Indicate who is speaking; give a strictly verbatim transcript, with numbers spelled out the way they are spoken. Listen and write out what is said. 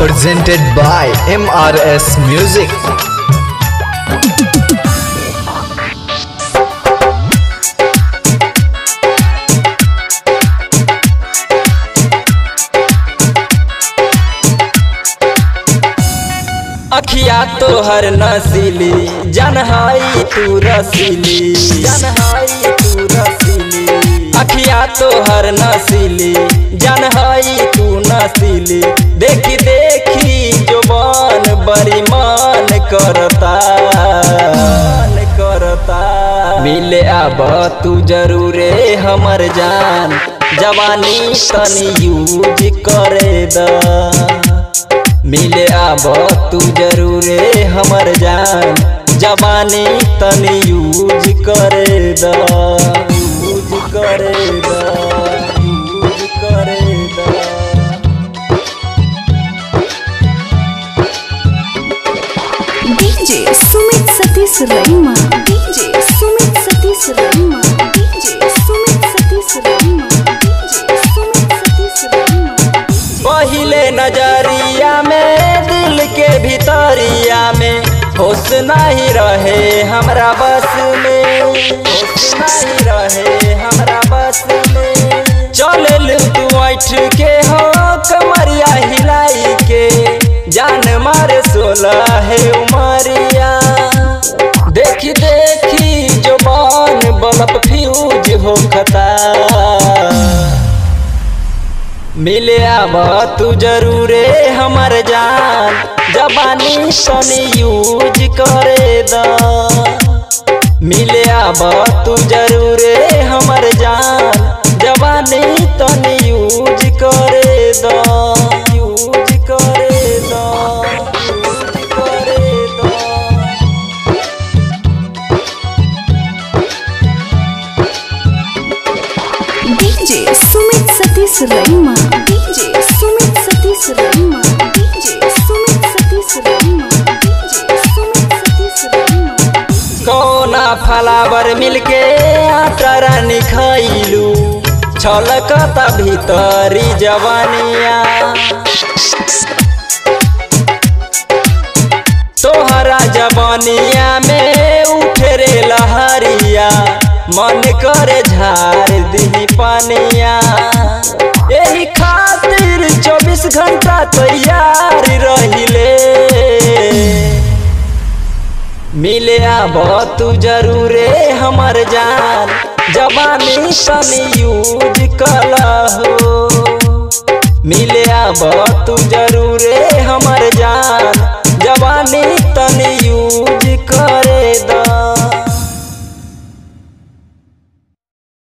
Speaker 1: presented by M R S Music.
Speaker 2: अखिया तोहर नसीली जनहाई तू रसीली जनहाई तू रसीली अखिया तोहर नसीली जनहाई तू नसीली देखी देखी जुबान बड़ी मान करता मान करता मिले अब तू जरूरे हमर जान जवानी तनी यूज करे दा मिले आब तू जरूरे हमर जान जवानी तनी यूज करे दा यूज करे दा यूज करे दा।
Speaker 3: DJ Sumit Satish Raima DJ Sumit Satish Raima DJ Sumit Satish Raima DJ Sumit Satish Raima.
Speaker 2: पहिले नजरिया में दिल के भीतरिया में होश नहीं रहे हमरा बस में होश नहीं रहे हमरा बस में चल तू ऐठ के हो कमरिया हिलाई के जान मारे सोलह है उमरिया देखी देखी जुबान बल्ब फ्यूज हो खता मिले आब तू जरूरे हमर जान जवानी तनी यूज करे दा मिले आब तू जरूरे हमर जान जवानी तनी यूज करे दा यूज करे दा यूज करे दा।
Speaker 3: DJ Sumit Satish Raima DJ Sumit Satish Raima DJ Sumit Satish Raima DJ Sumit Satish Raima.
Speaker 2: कौना फलावर मिलके आटा रानी खैलू छलकता भीतरी जवानिया तोहरा जवानिया में उठे रे लहरिया मन करे झार दी पानिया यही खातिर चौबीस घंटा तैयार रहिले मिले आब तू जरूरे हमर जान जवानी तनी यूज कला हो मिले आब तू जरूर